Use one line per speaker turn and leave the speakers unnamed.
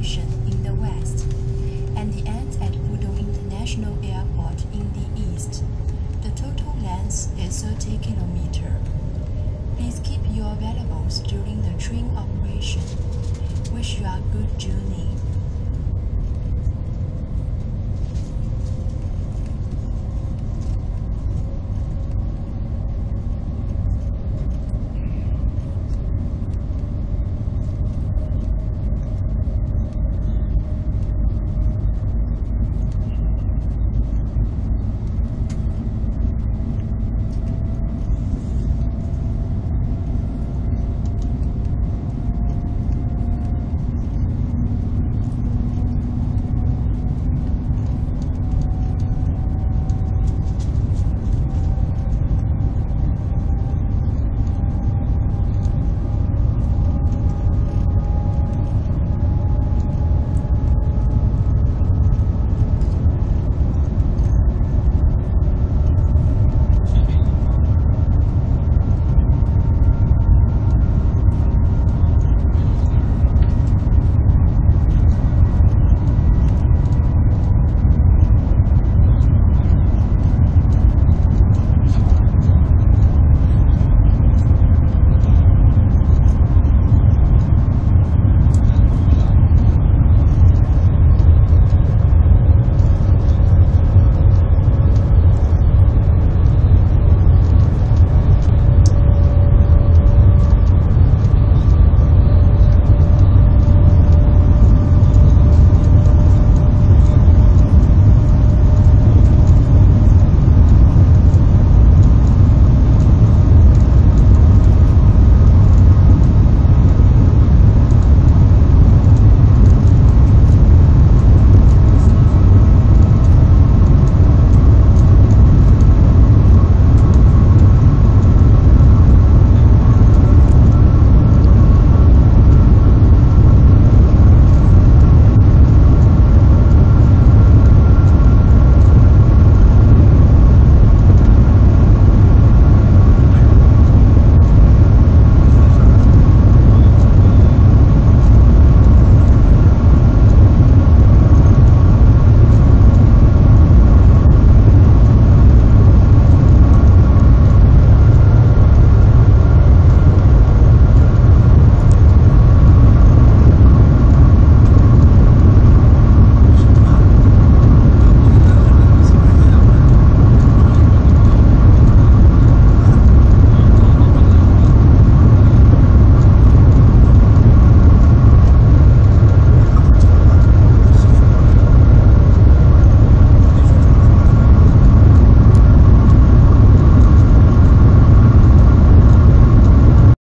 Station in the west, and the ends at Pudong International Airport in the east. The total length is 30 km. Please keep your valuables during the train operation. Wish you a good journey.